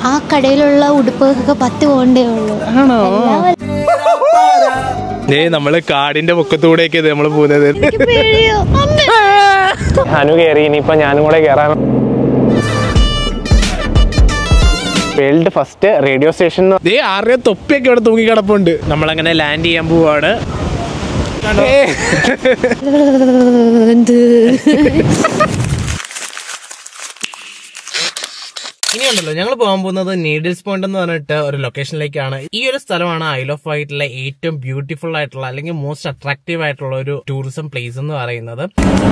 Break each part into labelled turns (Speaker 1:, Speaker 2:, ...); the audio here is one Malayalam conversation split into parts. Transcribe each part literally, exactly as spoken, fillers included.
Speaker 1: ആ കടയിലുള്ള ഉടുപ്പൊക്കെ പത്ത് പോകണ്ടേ ഉള്ളൂ.
Speaker 2: ആണോ? ഏ നമ്മള് കാടിന്റെ പൊക്കത്തൂടെയൊക്കെ നമ്മള് പോകുന്നത്. അനു കയറി, ഇനിയിപ്പൊ ഞാനും കൂടെ കയറാൻ. World first radio station. ആരുടെ തൊപ്പിയൊക്കെ ഇവിടെ തൂങ്ങി കിടപ്പുണ്ട്. നമ്മളങ്ങനെ ലാൻഡ് ചെയ്യാൻ പോവാണ്. ഇനിയുണ്ടല്ലോ ഞങ്ങൾ പോകാൻ പോകുന്നത് നീഡിൽസ് പോയിന്റ് എന്ന് പറഞ്ഞിട്ട് ഒരു ലൊക്കേഷനിലേക്കാണ്. ഈ ഒരു സ്ഥലമാണ് ഐൽ ഓഫ് വൈറ്റിലെ ഏറ്റവും ബ്യൂട്ടിഫുൾ ആയിട്ടുള്ള അല്ലെങ്കിൽ മോസ്റ്റ് അട്രാക്റ്റീവ് ആയിട്ടുള്ള ഒരു ടൂറിസം പ്ലേസ് എന്ന് പറയുന്നത്.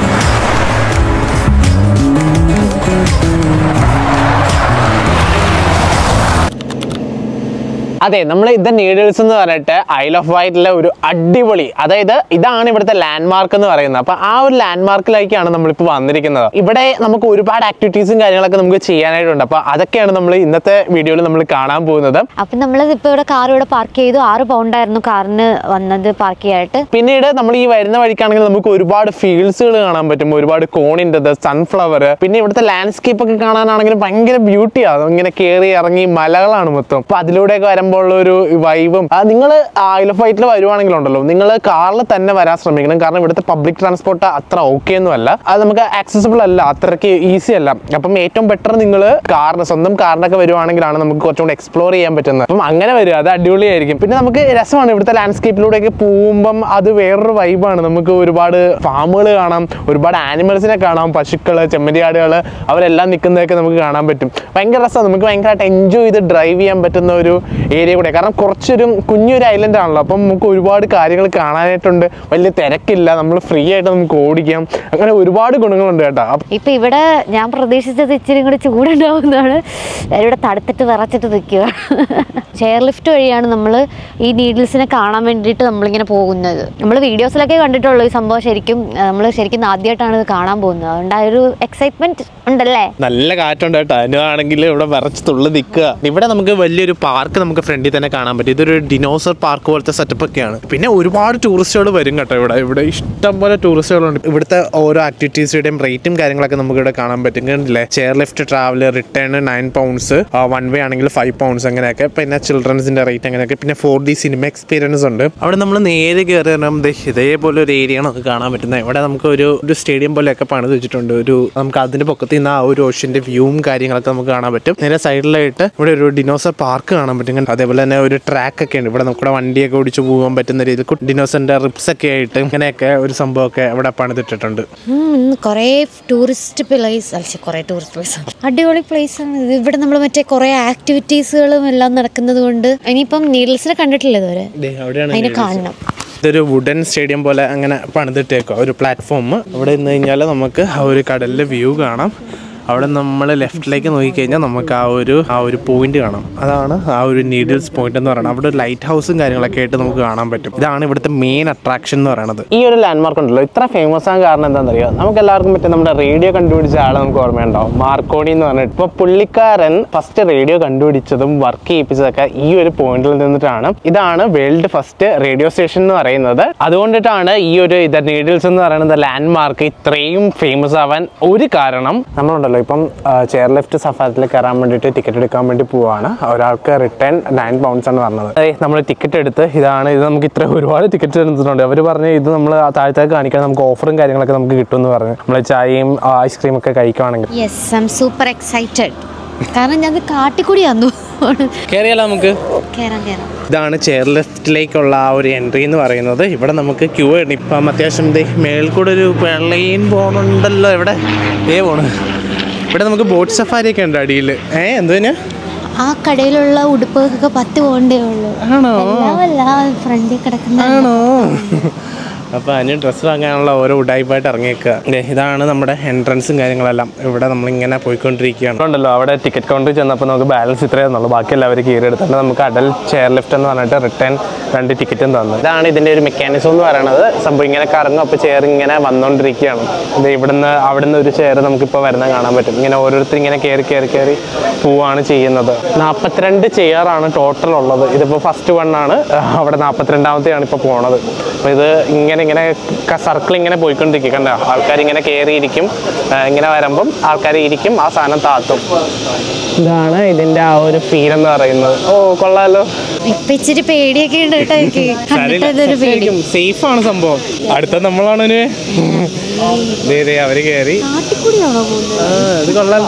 Speaker 2: അതെ, നമ്മൾ ഇത് നീഡിൽസ് എന്ന് പറഞ്ഞിട്ട് ഐൽ ഓഫ് വൈറ്റിലെ ഒരു അടിപൊളി, അതായത് ഇതാണ് ഇവിടുത്തെ ലാൻഡ് മാർക്ക് എന്ന് പറയുന്നത്. അപ്പൊ ആ ഒരു ലാൻഡ് മാർക്കിലേക്കാണ് നമ്മളിപ്പോൾ വന്നിരിക്കുന്നത്. ഇവിടെ നമുക്ക് ഒരുപാട് ആക്ടിവിറ്റീസും കാര്യങ്ങളൊക്കെ നമുക്ക് ചെയ്യാനായിട്ടുണ്ട്. അപ്പൊ അതൊക്കെയാണ് നമ്മൾ ഇന്നത്തെ വീഡിയോയിൽ നമ്മൾ കാണാൻ പോകുന്നത്.
Speaker 1: അപ്പൊ നമ്മൾ ഇപ്പൊ ഇവിടെ കാർ ഇവിടെ പാർക്ക് ചെയ്തു. ആറ് പൗണ്ടായിരുന്നു കാറിന് വന്നത് പാർക്ക് ചെയ്യാനായിട്ട്. പിന്നീട്
Speaker 2: നമ്മൾ ഈ വരുന്ന വഴിക്കാണെങ്കിൽ നമുക്ക് ഒരുപാട് ഫീൽഡ്സുകൾ കാണാൻ പറ്റും, ഒരുപാട് കോണിൻ്റെത്, സൺഫ്ലവർ, പിന്നെ ഇവിടുത്തെ ലാൻഡ്സ്കേപ്പ് ഒക്കെ കാണാനാണെങ്കിലും ഭയങ്കര ബ്യൂട്ടിയാണ്. ഇങ്ങനെ കയറി ഇറങ്ങി മലകളാണ് മൊത്തം. അപ്പൊ അതിലൂടെയൊക്കെ വരുമ്പോൾ ഒരു വൈബും. നിങ്ങൾ ഐൽ ഓഫ് വൈറ്റിൽ വരുവാണെങ്കിലുണ്ടല്ലോ, നിങ്ങൾ കാറിൽ തന്നെ വരാൻ ശ്രമിക്കണം. കാരണം ഇവിടുത്തെ പബ്ലിക് ട്രാൻസ്പോർട്ട് അത്ര ഓക്കെ ഒന്നും അല്ല, അത് നമുക്ക് ആക്സസിബിൾ അല്ല, അത്രയ്ക്ക് ഈസി അല്ല. അപ്പം ഏറ്റവും ബെറ്റർ നിങ്ങൾ കാറിന് സ്വന്തം കാറിനൊക്കെ വരുവാണെങ്കിലാണ് നമുക്ക് കുറച്ചുകൂടി എക്സ്പ്ലോർ ചെയ്യാൻ പറ്റുന്നത്. അപ്പം അങ്ങനെ വരും, അത് അടിപൊളിയായിരിക്കും. പിന്നെ നമുക്ക് രസമാണ് ഇവിടുത്തെ ലാൻഡ്സ്കേപ്പിലൂടെയൊക്കെ പോകുമ്പം, അത് വേറൊരു വൈബാണ്. നമുക്ക് ഒരുപാട് ഫാമുകൾ കാണാം, ഒരുപാട് ആനിമൽസിനെ കാണാം, പശുക്കള്, ചെമ്മരിയാടുകൾ, അവരെല്ലാം നിൽക്കുന്നതൊക്കെ നമുക്ക് കാണാൻ പറ്റും. ഭയങ്കര രസമാണ്. നമുക്ക് ഭയങ്കരമായിട്ട് എൻജോയ് ചെയ്ത് ഡ്രൈവ് ചെയ്യാൻ പറ്റുന്ന ഒരു ഏരിയ കൂടെ. കാരണം കുറച്ചൊരു കുഞ്ഞൊരു ഐലൻഡ് ആണല്ലോ, അപ്പം നമുക്ക് ഒരുപാട് കാര്യങ്ങൾ കാണാനായിട്ടുണ്ട്. വലിയ തിരക്കില്ല, നമ്മൾ ഫ്രീ ആയിട്ട് നമുക്ക് ഓടിക്കാം. അങ്ങനെ ഒരുപാട് ഗുണങ്ങളുണ്ട് കേട്ടോ.
Speaker 1: ഇപ്പൊ ഇവിടെ ഞാൻ പ്രതീക്ഷിച്ചത് ഇച്ചിരി കൂടി ചൂടുണ്ടാവുന്നതാണ്. ഇവിടെ തടുത്തിട്ട് വിറച്ചിട്ട് നിൽക്കുക. ചെയർ ലിഫ്റ്റ് വഴിയാണ് നമ്മൾ ഈ നീഡിൽസിനെ കാണാൻ വേണ്ടിയിട്ട് നമ്മളിങ്ങനെ പോകുന്നത്. നമ്മൾ വീഡിയോസിലൊക്കെ കണ്ടിട്ടുള്ളൂ ഈ സംഭവം. ശരിക്കും നമ്മൾ ശരിക്കും ആദ്യമായിട്ടാണ് ഇത് കാണാൻ പോകുന്നത്. അതുകൊണ്ട് ആ ഒരു എക്സൈറ്റ്മെന്റ് ഉണ്ടല്ലേ.
Speaker 2: നല്ല കാറ്റുണ്ട് കേട്ടോ. അതിനാണെങ്കിൽ ഇവിടെ വിറച്ച് തുള്ളി നിൽക്കുക. ഇവിടെ നമുക്ക് വലിയൊരു പാർക്ക് നമുക്ക് ഫ്രണ്ടിൽ തന്നെ കാണാൻ പറ്റും. ഇതൊരു ഡിനോസർ പാർക്ക് പോലത്തെ സെറ്റപ്പ് ഒക്കെയാണ്. പിന്നെ ഒരുപാട് ടൂറിസ്റ്റുകൾ വരും കേട്ടോ. ഇവിടെ ഇവിടെ ഇഷ്ടം പോലെ ടൂറിസ്റ്റുകളുണ്ട്. ഇവിടുത്തെ ഓരോ ആക്ടിവിറ്റീസുടെയും റേറ്റും കാര്യങ്ങളൊക്കെ നമുക്ക് ഇവിടെ കാണാൻ പറ്റും. കണ്ടില്ലേ, chair lift travel return nine pounds, one way ആണെങ്കിൽ ഫൈവ് പൗണ്ട്സ് അങ്ങനെയൊക്കെ. പിന്നെ ചിൽഡ്രൻസിന്റെ റേറ്റ് അങ്ങനെയൊക്കെ. പിന്നെ ഫോർ ഡി സിനിമ എക്സ്പീരിയൻസ് ഉണ്ട്. അവിടെ നമ്മൾ നേരെ കയറി ഇതേപോലെ ഒരു ഏരിയ ആണ് നമുക്ക് കാണാൻ പറ്റുന്നത്. ഇവിടെ നമുക്ക് ഒരു ഒരു സ്റ്റേഡിയം പോലെയൊക്കെ പണിത് വെച്ചിട്ടുണ്ട്. ഒരു നമുക്ക് അതിന്റെ പൊക്കത്തിൽ നിന്ന് ആ ഒരു ഓഷ്യന്റെ വ്യൂവും കാര്യങ്ങളൊക്കെ നമുക്ക് കാണാൻ പറ്റും. നേരെ സൈഡിലായിട്ട് ഇവിടെ ഒരു ഡിനോസർ പാർക്ക് കാണാൻ പറ്റും. അതേപോലെ തന്നെ ഒരു ട്രാക്ക് ഒക്കെ ഉണ്ട്. ഇവിടെ നമുക്ക് വണ്ടിയൊക്കെ ഓടിച്ച് പോകാൻ പറ്റുന്ന രീതിയിൽ ഡിനോസറിന്റെ റിപ്സ് ഒക്കെ ആയിട്ട് ഇങ്ങനെയൊക്കെ ഒരു സംഭവമൊക്കെ ഇവിടെ പണിതിട്ടിട്ടുണ്ട്.
Speaker 1: കുറെ ടൂറിസ്റ്റ് പ്ലേസ് കുറെ ടൂറിസ്റ്റ് പ്ലേസ് അടിപൊളി പ്ലേസ് ആണ് ഇത്. ഇവിടെ നമ്മൾ മറ്റേ കുറെ ആക്ടിവിറ്റീസുകളും എല്ലാം നടക്കുന്നത് കൊണ്ട് ഇനിയിപ്പം നീഡിൽസിനെ കണ്ടിട്ടില്ല ഇതുവരെ, അതിനെ കാണണം.
Speaker 2: ഇതൊരു വുഡൻ സ്റ്റേഡിയം പോലെ അങ്ങനെ പണിതിട്ടേക്കോ ഒരു പ്ലാറ്റ്ഫോം. ഇവിടെ നിന്ന് കഴിഞ്ഞാൽ നമുക്ക് ആ ഒരു കടലിലെ വ്യൂ കാണാം. അവിടെ നമ്മൾ ലെഫ്റ്റിലേക്ക് നോക്കിക്കഴിഞ്ഞാൽ നമുക്ക് ആ ഒരു ആ ഒരു പോയിന്റ് കാണാം. അതാണ് ആ ഒരു നീഡിൽസ് പോയിന്റ് എന്ന് പറയുന്നത്. അവിടെ ഒരു ലൈറ്റ് ഹൗസും കാര്യങ്ങളൊക്കെ ആയിട്ട് നമുക്ക് കാണാൻ പറ്റും. ഇതാണ് ഇവിടുത്തെ മെയിൻ അട്രാക്ഷൻ എന്ന് പറയുന്നത്. ഈ ഒരു ലാൻഡ് മാർക്ക് ഉണ്ടല്ലോ, ഇത്ര ഫേമസ് ആകാൻ കാരണം എന്താണെന്ന് അറിയാം. നമുക്ക് എല്ലാവർക്കും പറ്റും നമ്മുടെ റേഡിയോ കണ്ടുപിടിച്ച ആളെ നമുക്ക് ഓർമ്മയുണ്ടാവും, മാർക്കോണി എന്ന് പറഞ്ഞിട്ട്. ഇപ്പോൾ പുള്ളിക്കാരൻ ഫസ്റ്റ് റേഡിയോ കണ്ടുപിടിച്ചതും വർക്ക് ചെയ്യിപ്പിച്ചതൊക്കെ ഈ ഒരു പോയിന്റിൽ നിന്നിട്ടാണ്. ഇതാണ് വേൾഡ് ഫസ്റ്റ് റേഡിയോ സ്റ്റേഷൻ എന്ന് പറയുന്നത്. അതുകൊണ്ടിട്ടാണ് ഈ ഒരു ഇത് നീഡിൽസ് എന്ന് പറയുന്നത് ലാൻഡ് മാർക്ക് ഇത്രയും ഫേമസ് ആവാൻ ഒരു കാരണം. നമ്മളുണ്ടല്ലോ ഇപ്പം ചെയർ ലിഫ്റ്റ് സഫാരിയിൽ കയറാൻ വേണ്ടിയിട്ട് ടിക്കറ്റ് എടുക്കാൻ വേണ്ടി പോവാണ്. ഒരാൾക്ക് റിട്ടേൺ നയൻ പൗണ്ട്സ് ആണ് പറഞ്ഞത്. നമ്മൾ ടിക്കറ്റ് എടുത്ത് ഇതാണ് ഇത് നമുക്ക് ഇത്ര ഒരുപാട് ടിക്കറ്റ് എടുത്തിട്ടുണ്ട്. അവർ പറഞ്ഞ് ഇത് നമ്മൾ താഴത്തേക്ക് കാണിക്കാൻ നമുക്ക് ഓഫറും കാര്യങ്ങളൊക്കെ നമുക്ക് കിട്ടുമെന്ന് പറഞ്ഞു. നമ്മൾ ചായയും ഐസ്ക്രീം ഒക്കെ കഴിക്കുവാണെങ്കിൽ.
Speaker 1: Yes, I am super excited. കാരണം ഞാൻ കാട്ടിക്കൂടിയാന്നു.
Speaker 2: കയറിയാലോ നമുക്ക്?
Speaker 1: കയറാം കയറാം.
Speaker 2: ഇതാണ് ചെയർ ലിഫ്റ്റിലേക്കുള്ള ആ ഒരു എൻട്രി എന്ന് പറയുന്നത്. ഇവിടെ നമുക്ക് ക്യൂ ഉണ്ട്. ഇപ്പം അത്യാവശ്യം മേൽ കൂടെ ഒരു പ്ലെയിൻ പോകണുണ്ടല്ലോ. ഇവിടെ ഏ പോണ്. ഇവിടെ നമുക്ക് ബോട്ട് സഫാരി ഒക്കെ ഉണ്ട് അടിയിൽ. ഏ എന്തിനാ
Speaker 1: ആ കടയിലുള്ള ഉടുപ്പൊക്കെ പത്ത് പോകണ്ടേ ഉള്ളൂ.
Speaker 2: ആണോ?
Speaker 1: ഫ്രണ്ടിൽ കിടക്കുന്ന.
Speaker 2: ആണോ? അപ്പോൾ അതിന് ഡ്രസ്സ് വാങ്ങാനുള്ള ഓരോ ഉടായ്പായിട്ട് ഇറങ്ങിയേക്കുക. ഇതാണ് നമ്മുടെ എൻട്രൻസും കാര്യങ്ങളെല്ലാം. ഇവിടെ നമ്മളിങ്ങനെ പോയിക്കൊണ്ടിരിക്കുകയാണ്. ഉണ്ടല്ലോ അവിടെ ടിക്കറ്റ് കൗണ്ടറിൽ ചെന്നപ്പോൾ നമുക്ക് ബാലൻസ് ഇത്രയേ തന്നുള്ളൂ. ബാക്കി എല്ലാവരും കയറി എടുത്തിട്ട് നമുക്ക് അഡൽ ചെയർ ലിഫ്റ്റ് എന്ന് പറഞ്ഞിട്ട് റിട്ടേൺ രണ്ട് ടിക്കറ്റും തന്നു. ഇതാണ് ഇതിൻ്റെ ഒരു മെക്കാനിസം എന്ന് പറയുന്നത്. സംഭവം ഇങ്ങനെ കറങ്ങും. അപ്പോൾ ചെയർ ഇങ്ങനെ വന്നുകൊണ്ടിരിക്കുകയാണ്. ഇത് ഇവിടുന്ന് അവിടുന്ന് ഒരു ചെയർ നമുക്കിപ്പോൾ വരുന്നത് കാണാൻ പറ്റും. ഇങ്ങനെ ഓരോരുത്തർ ഇങ്ങനെ കയറി കയറി കയറി പോവാണ് ചെയ്യുന്നത്. നാൽപ്പത്തിരണ്ട് ചെയറാണ് ടോട്ടൽ ഉള്ളത്. ഇതിപ്പോൾ ഫസ്റ്റ് വണ്ണാണ്. അവിടെ നാൽപ്പത്തിരണ്ടാമത്തെയാണ് ഇപ്പോൾ പോണത്. അപ്പോൾ ഇത് ഇങ്ങനെ ഇങ്ങനെ സർക്കിൾ ഇങ്ങനെ പോയിക്കൊണ്ടിരിക്കും. കണ്ട ആൾക്കാർ ഇങ്ങനെ കയറിയിരിക്കും, ഇങ്ങനെ വരുമ്പം ആൾക്കാർ ഇരിക്കും, ആ സാധനം താത്തും. ഇതാണ് ഇതിന്റെ ആ ഒരു ഫീൽ എന്ന് പറയുന്നത്. ഓ കൊള്ളാലോ.
Speaker 1: ഇച്ചിരി പേടിയൊക്കെ ഉണ്ട്.
Speaker 2: സേഫ് ആണ് സംഭവം. അടുത്ത നമ്മളാണ് അവര് കയറി. ഇത് കൊള്ളാലോ.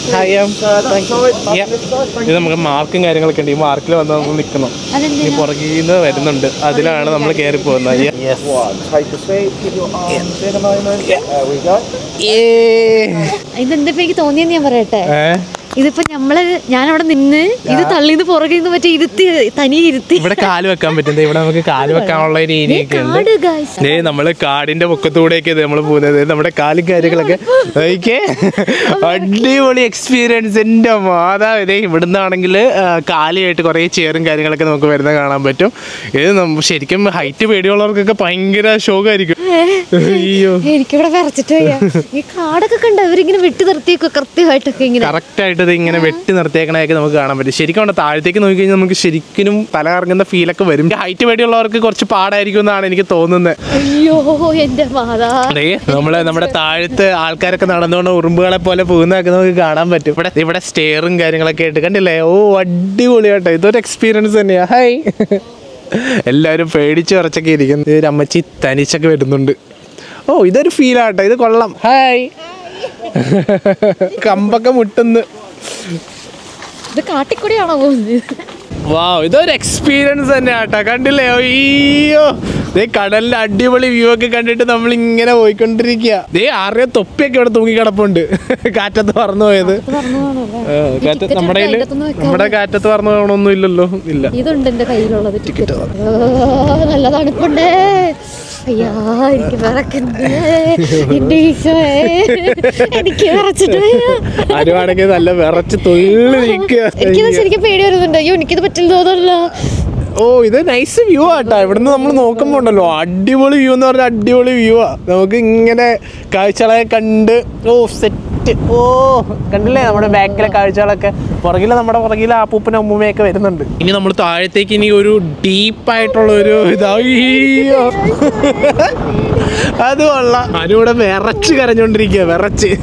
Speaker 2: ഇത് നമുക്ക് മാർക്കും കാര്യങ്ങളൊക്കെ ഉണ്ട്. ഈ മാർക്കിൽ വന്ന് നമ്മൾ നിൽക്കണം. ഈ പുറകിൽ നിന്ന് വരുന്നുണ്ട്, അതിലാണ് നമ്മൾ കയറി പോകുന്നത്.
Speaker 1: ഇതെന്താ എനിക്ക് തോന്നിയെന്ന് ഞാൻ പറയട്ടെ. ഇതിപ്പോ നമ്മള് ഞാൻ അവിടെ നിന്ന് ഇത് തള്ളിന്ന് പുറകിൽ നിന്ന് മറ്റേ ഇരുത്തി തനിയെ ഇരുത്തി
Speaker 2: ഇവിടെ കാല് വെക്കാൻ പറ്റുന്നത്. ഇവിടെ നമുക്ക് കാല് വെക്കാനുള്ള ഒരു ഏരിയൊക്കെ ഉണ്ട്. ഏ നമ്മള് കാടിന്റെ പൊക്കത്തൂടെയൊക്കെ നമ്മള് പോകുന്നത്. നമ്മുടെ കാലും കാര്യങ്ങളൊക്കെ അടിപൊളി എക്സ്പീരിയൻസ്. എന്റെ മാതാ. ഇതേ ഇവിടുന്നാണെങ്കിൽ കാലിയായിട്ട് കുറെ ചെയറും കാര്യങ്ങളൊക്കെ നമുക്ക് വരുന്ന കാണാൻ പറ്റും. ഇത് ശരിക്കും ഹൈറ്റ് പേടിയുള്ളവർക്കൊക്കെ ഭയങ്കര ഷോക്കായിരിക്കും. അയ്യോ
Speaker 1: എനിക്കിവിടെ വരച്ചിട്ട് ഈ കാടൊക്കെ കണ്ട ഇവരിങ്ങനെ വെട്ടി നിർത്തിയൊക്കെ കൃത്യമായിട്ടൊക്കെ ഇങ്ങനെ
Speaker 2: കറക്റ്റ് ആയിട്ട് ഇത് ഇങ്ങനെ വെട്ടി നിർത്തിയേക്കണൊക്കെ നമുക്ക് കാണാൻ പറ്റും. ശരിക്കും അവിടെ താഴത്തേക്ക് നോക്കി കഴിഞ്ഞാൽ നമുക്ക് ശരിക്കും തല കറങ്ങുന്ന ഫീലൊക്കെ വരും. ഹൈറ്റ് പേടിയുള്ളവർക്ക് കുറച്ച് പാടായിരിക്കും എന്നാണ് എനിക്ക് തോന്നുന്നത്.
Speaker 1: അയ്യോ എന്റെ മാതാ.
Speaker 2: നമ്മള് നമ്മുടെ താഴത്ത് ആൾക്കാരൊക്കെ നടന്നുകൊണ്ട് ഉറുമ്പുകളെ പോലെ പോകുന്നതൊക്കെ നമുക്ക് കാണാൻ പറ്റും. ഇവിടെ ഇവിടെ സ്റ്റെയറും കാര്യങ്ങളൊക്കെ ആയിട്ട് കണ്ടില്ലേ. ഓ അടിപൊളിയാട്ടോ. ഇതൊരു എക്സ്പീരിയൻസ് തന്നെയാ. ഹായ്. എല്ലാവരും പേടിച്ച് ഉറച്ചൊക്കെ ഇരിക്കും. ഒരു അമ്മച്ചി തനിച്ചൊക്കെ വരുന്നുണ്ട്. ഓ ഇതൊരു ഫീലാട്ടോ. ഇത് കൊള്ളാം. ഹായ്. കമ്പൊക്കെ മുട്ടുന്നു.
Speaker 1: ഇത് കാട്ടിക്കൂടിയാണോ പോകുന്നത്?
Speaker 2: വാ ഇതൊരു എക്സ്പീരിയൻസ് തന്നെ ആട്ടാ. കണ്ടില്ലേ. അയ്യോ ദേ കടലിന്റെ അടിപൊളി വ്യൂ ഒക്കെ കണ്ടിട്ട് നമ്മൾ ഇങ്ങനെ പോയിക്കൊണ്ടിരിക്കുക. ദേ ആരുടെ തൊപ്പിയൊക്കെ ഇവിടെ തൂങ്ങി കിടപ്പുണ്ട്. കാറ്റത്ത് പറന്നു പോയത്. കാറ്റത്ത് നമ്മുടെ നമ്മുടെ കാറ്റത്ത് പറന്നു പോകണമൊന്നും ഇല്ലല്ലോ. ഇല്ല.
Speaker 1: ഇതുണ്ട് എന്റെ കയ്യിലുള്ളത്. ടിക്കറ്റ് നല്ല തണുപ്പുണ്ട്. അയ്യാ എനിക്ക് എനിക്ക്
Speaker 2: ആരുവാണെങ്കിൽ നല്ല വിറച്ച് തൊഴിൽ നിൽക്കുക.
Speaker 1: എനിക്കിത് ശരിക്കും പേടി വരുന്നുണ്ട്. അയ്യോ എനിക്കിത് പറ്റില്ല തോന്നല്ല.
Speaker 2: ഓ ഇത് നൈസ് വ്യൂ ആട്ടാ. ഇവിടുന്ന് നമ്മൾ നോക്കുമ്പോ ഉണ്ടല്ലോ അടിപൊളി വ്യൂ എന്ന് പറഞ്ഞാൽ അടിപൊളി വ്യൂ ആ. നമുക്ക് ഇങ്ങനെ കാഴ്ചകളെ കണ്ട് ഓ സെറ്റ്. ഓ കണ്ടില്ലേ നമ്മുടെ ബാക്കിലെ കാഴ്ചകളൊക്കെ. പുറകില് നമ്മുടെ പുറകിലെ ആപ്പൂപ്പനും അമ്മൂമ്മയൊക്കെ വരുന്നുണ്ട്. ഇനി നമ്മൾ താഴത്തേക്ക് ഇനി ഒരു ഡീപ്പായിട്ടുള്ള ഒരു ഇതാ. അത് കൊള്ളാം. അതിവിടെ വിറച്ച് കരഞ്ഞോണ്ടിരിക്കുക. വിറച്ച്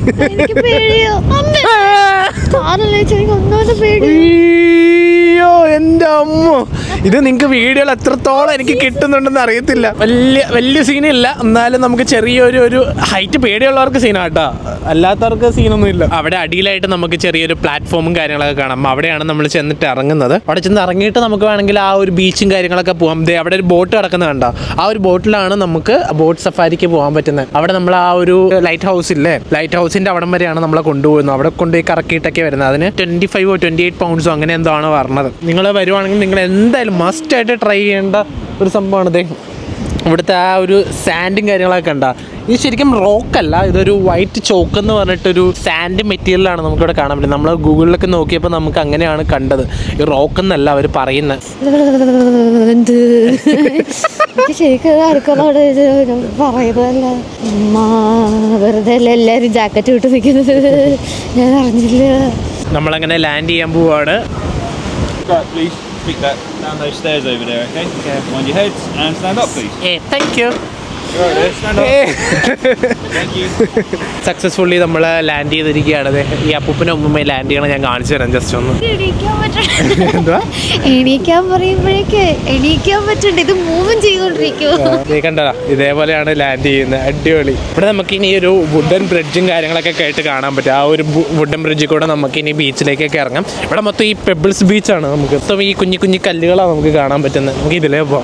Speaker 2: അയ്യോ എൻ്റെ അമ്മ. ഇത് നിങ്ങൾക്ക് വീഡിയോയിൽ എത്രത്തോളം എനിക്ക് കിട്ടുന്നുണ്ടെന്ന് അറിയത്തില്ല. വലിയ വലിയ സീനില്ല, എന്നാലും നമുക്ക് ചെറിയൊരു ഒരു ഹൈറ്റ് പേടിയുള്ളവർക്ക് സീനാട്ടോ. അല്ലാത്തവർക്ക് സീനൊന്നും ഇല്ല. അവിടെ അടിയിലായിട്ട് നമുക്ക് ചെറിയൊരു പ്ലാറ്റ്ഫോമും കാര്യങ്ങളൊക്കെ കാണാം. അവിടെയാണ് നമ്മൾ ചെന്നിട്ട് ഇറങ്ങുന്നത്. അവിടെ ചെന്ന് ഇറങ്ങിയിട്ട് നമുക്ക് വേണമെങ്കിൽ ആ ഒരു ബീച്ചും കാര്യങ്ങളൊക്കെ പോകാം. ദേ അവിടെ ഒരു ബോട്ട് കിടക്കുന്നത് കണ്ടോ. ആ ഒരു ബോട്ടിലാണ് നമുക്ക് ബോട്ട് സഫാരിക്ക് പോകാൻ പറ്റുന്നത്. അവിടെ നമ്മൾ ആ ഒരു ലൈറ്റ് ഹൗസ് ഇല്ലേ, ലൈറ്റ് ഹൗസിന്റെ അവിടം വരെയാണ് നമ്മളെ കൊണ്ടുപോകുന്നത്. അവിടെ കൊണ്ടുപോയി കറക്കിയിട്ടൊക്കെ വരുന്നത്. അതിന് ട്വന്റി ഫൈവോ ട്വന്റി എയ്റ്റ് പൗണ്ട്സോ അങ്ങനെ എന്തോ ആണ് പറഞ്ഞത്. നിങ്ങൾ വരുവാണെങ്കിൽ നിങ്ങൾ എന്തായാലും മസ്റ്റ് ആയിട്ട് ട്രൈ ചെയ്യേണ്ട ഒരു സംഭവമാണ് ഇത്. ഇവിടുത്തെ ആ ഒരു സാൻഡും കാര്യങ്ങളൊക്കെ ഉണ്ടാ. ഇത് ശരിക്കും റോക്കല്ല, ഇതൊരു വൈറ്റ് ചോക്ക് എന്ന് പറഞ്ഞിട്ടൊരു സാൻഡ് മെറ്റീരിയലാണ് നമുക്കിവിടെ കാണാൻ പറ്റും. നമ്മൾ ഗൂഗിളിലൊക്കെ നോക്കിയപ്പോൾ നമുക്ക് അങ്ങനെയാണ് കണ്ടത്. ഈ റോക്ക് എന്നല്ല അവർ പറയുന്നത്.
Speaker 1: വെറുതെ എല്ലാവരും ജാക്കറ്റ് വിട്ട് നിൽക്കുന്നത് ഞാൻ അറിഞ്ഞില്ല.
Speaker 2: നമ്മളങ്ങനെ ലാൻഡ് ചെയ്യാൻ പോവാണ്.
Speaker 3: Pick that down those stairs over there, okay? Okay. Mind your heads and stand up, please.
Speaker 2: Yeah, thank you.
Speaker 3: Right there, stand up. Thank you.
Speaker 2: Successfully നമ്മൾ ലാൻഡ് ചെയ്തിരിക്കുകയാണ്. ഈ അപ്പൂപ്പനും അമ്മൂമ്മയും ലാൻഡ് ചെയ്യണം. ഞാൻ കാണിച്ചു തരാം ജസ്റ്റ് ഒന്ന്. എന്തുവാ
Speaker 1: എണീക്കാൻ പറയുമ്പോഴേക്ക് എണീക്കാൻ പറ്റണ്ട. ഇത് മൂവും ചെയ്തോണ്ടിരിക്കുവോ
Speaker 2: കണ്ടോ. ഇതേപോലെയാണ് ലാൻഡ് ചെയ്യുന്നത്. അടിപൊളി. ഇവിടെ നമുക്ക് ഇനി ഒരു വുഡൻ ബ്രിഡ്ജും കാര്യങ്ങളൊക്കെ ആയിട്ട് കാണാൻ പറ്റും. ആ ഒരു വുഡൻ ബ്രിഡ്ജിൽ കൂടെ നമുക്ക് ഇനി ബീച്ചിലേക്കൊക്കെ ഇറങ്ങാം. ഇവിടെ മൊത്തം ഈ പെബിൾസ് ബീച്ചാണ്. നമുക്ക് മൊത്തം ഈ കുഞ്ഞു കുഞ്ഞു കല്ലുകളാണ് നമുക്ക് കാണാൻ പറ്റുന്നത്. നമുക്ക് ഇതിലേ പോവാം.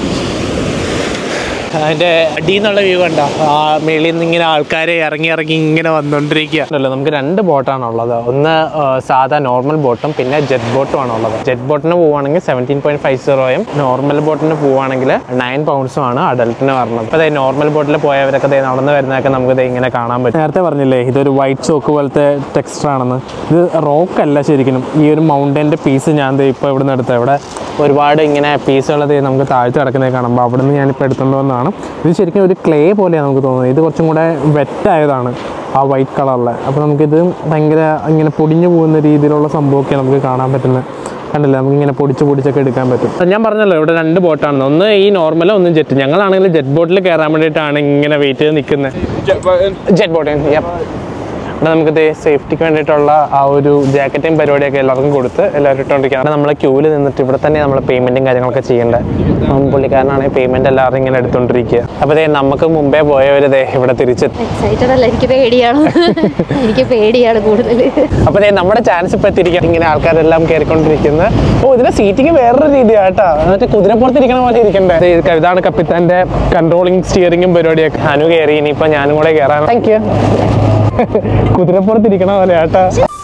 Speaker 2: അതിൻ്റെ അടിയിൽ നിന്നുള്ള വ്യൂ കണ്ടോ. ആ മേളിൽ നിന്ന് ഇങ്ങനെ ആൾക്കാരെ ഇറങ്ങി ഇറങ്ങി ഇങ്ങനെ വന്നുകൊണ്ടിരിക്കുകയാണല്ലോ. നമുക്ക് രണ്ട് ബോട്ടാണുള്ളത്. ഒന്ന് സാധാ നോർമൽ ബോട്ടും പിന്നെ ജെറ്റ് ബോട്ടും ആണുള്ളത്. ജെറ്റ് ബോട്ടിന് പോവുകയാണെങ്കിൽ സെവൻറ്റീൻ പോയിന്റ് ഫൈവ് സീറോയും നോർമൽ ബോട്ടിന് പോവുകയാണെങ്കിൽ നയൻ പൗണ്ട്സും ആണ് അഡൽട്ടിന് പറഞ്ഞത്. അപ്പോൾ അതായത് നോർമൽ ബോട്ടിൽ പോയവരൊക്കെ ദേ നടന്ന് വരുന്നതൊക്കെ നമുക്ക് ഇങ്ങനെ കാണാൻ പറ്റും. നേരത്തെ പറഞ്ഞില്ലേ ഇതൊരു വൈറ്റ് ചോക്ക് പോലത്തെ ടെക്സ്ചർ ആണെന്ന്. ഇത് റോക്കല്ല ശരിക്കും. ഈ ഒരു മൗണ്ടൻ്റെ പീസ് ഞാൻ ഇപ്പോൾ ഇവിടെ നിന്ന് എടുത്തത്. ഇവിടെ ഒരുപാട് ഇങ്ങനെ പീസുകളത് നമുക്ക് താഴ്ത്തി കിടക്കുന്നത് കാണുമ്പോൾ അവിടെ നിന്ന് ഞാനിപ്പോൾ എടുത്തുകൊണ്ട് വന്നതാണ്. ഇത് ശരിക്കും ഒരു ക്ലേ പോലെയാണ് നമുക്ക് തോന്നുന്നത്. ഇത് കുറച്ചും കൂടെ വെറ്റായതാണ് ആ വൈറ്റ് കളറിൽ. അപ്പോൾ നമുക്കിത് ഭയങ്കര ഇങ്ങനെ പൊടിഞ്ഞു പോകുന്ന രീതിയിലുള്ള സംഭവമൊക്കെ നമുക്ക് കാണാൻ പറ്റുന്നത്. കണ്ടില്ല, നമുക്ക് ഇങ്ങനെ പൊടിച്ച് പൊടിച്ചൊക്കെ എടുക്കാൻ പറ്റും. ഞാൻ പറഞ്ഞല്ലോ ഇവിടെ രണ്ട് ബോട്ടാണ്, ഒന്ന് ഈ നോർമൽ, ഒന്ന് ജെറ്റ്. ഞങ്ങളാണെങ്കിൽ ജെറ്റ് ബോട്ടിൽ കയറാൻ വേണ്ടിയിട്ടാണ് ഇങ്ങനെ വെയിറ്റ് ചെയ്ത് നിൽക്കുന്നത്. ജെറ്റ് ബോട്ട് ഇവിടെ നമുക്ക് സേഫ്റ്റിക്ക് വേണ്ടിയിട്ടുള്ള ആ ഒരു ജാക്കറ്റും പരിപാടിയൊക്കെ എല്ലാവർക്കും കൊടുത്ത് എല്ലാവരും ഇട്ടുകൊണ്ടിരിക്കുകയാണ്. നമ്മൾ ക്യൂവിൽ നിന്നിട്ട് ഇവിടെ തന്നെ നമ്മൾ പേയ്മെൻറ്റും കാര്യങ്ങളൊക്കെ ചെയ്യേണ്ടത്. പുള്ളിക്കാരനാണെങ്കിൽ പേയ്മെൻറ്റ് എല്ലാവരും ഇങ്ങനെ എടുത്തുകൊണ്ടിരിക്കുക. അപ്പോൾ നമുക്ക് മുമ്പേ പോയവർ ഇവിടെ തിരിച്ച്
Speaker 1: എക്സൈറ്റഡ് അല്ല, എനിക്ക് പേടിയാണ്. എനിക്ക് പേടിയാണ് കൂടുതൽ.
Speaker 2: അപ്പോൾ നമ്മുടെ ചാൻസ് ഇപ്പോൾ എത്തിയിരിക്കുകയാണ്. ഇങ്ങനെ ആൾക്കാരെല്ലാം കയറിക്കൊണ്ടിരിക്കുന്നത്. ഓ, ഇതിൻ്റെ സീറ്റിംഗ് വേറൊരു രീതിയാണ് കേട്ടോ. എന്നിട്ട് കുതിരപ്പുറത്തിരിക്കണ പോലെ ഇരിക്കണ്ടേ. ഇതാണ് കപ്പിത്താൻ്റെ കൺട്രോളിങ് സ്റ്റിയറിങ്ങും പരിപാടിയൊക്കെ. അനു കയറി, ഇനിയിപ്പോൾ ഞാനും കൂടെ കയറാൻ. Thank you. കുതിരപ്പുറത്തിരിക്കണ പോലെ ആട്ടാ.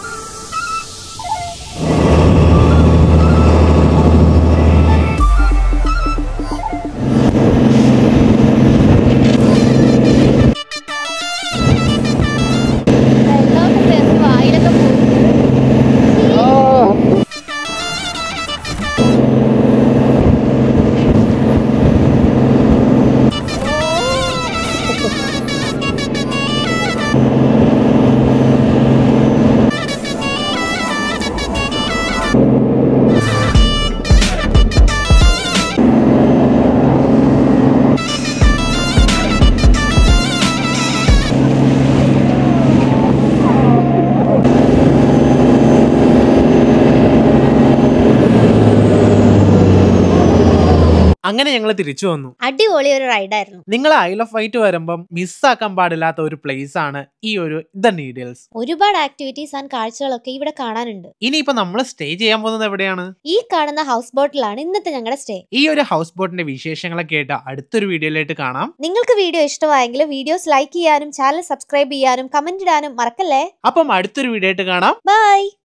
Speaker 4: അങ്ങനെ ഞങ്ങൾ തിരിച്ചു വന്നു.
Speaker 1: അടിപൊളി ഒരു റൈഡായിരുന്നു.
Speaker 4: നിങ്ങൾ ഐൽ ഓഫ് വൈറ്റ് വരുമ്പം മിസ്സാക്കാൻ പാടില്ലാത്ത ഒരു പ്ലേസ് ആണ് ഈ ഒരു ദ നീഡിൽസ്.
Speaker 1: ഒരുപാട് ആക്ടിവിറ്റീസ് ആൻഡ് കാഴ്ചകളൊക്കെ ഇവിടെ കാണാനുണ്ട്.
Speaker 4: ഇനിയിപ്പോ നമ്മൾ സ്റ്റേ ചെയ്യാൻ പോകുന്നത് എവിടെയാണ്?
Speaker 1: ഈ കാണുന്ന ഹൗസ് ബോട്ടിലാണ് ഇന്നത്തെ ഞങ്ങളുടെ സ്റ്റേ.
Speaker 4: ഈ ഒരു ഹൗസ് ബോട്ടിന്റെ വിശേഷങ്ങളൊക്കെ കേട്ട അടുത്തൊരു വീഡിയോയിലായിട്ട് കാണാം.
Speaker 1: നിങ്ങൾക്ക് വീഡിയോ ഇഷ്ടമായെങ്കിൽ വീഡിയോസ് ലൈക്ക് ചെയ്യാനും ചാനൽ സബ്സ്ക്രൈബ് ചെയ്യാനും കമന്റ് ഇടാനും മറക്കല്ലേ.
Speaker 4: അപ്പം അടുത്തൊരു വീഡിയോ ആയിട്ട് കാണാം.
Speaker 1: ബൈ.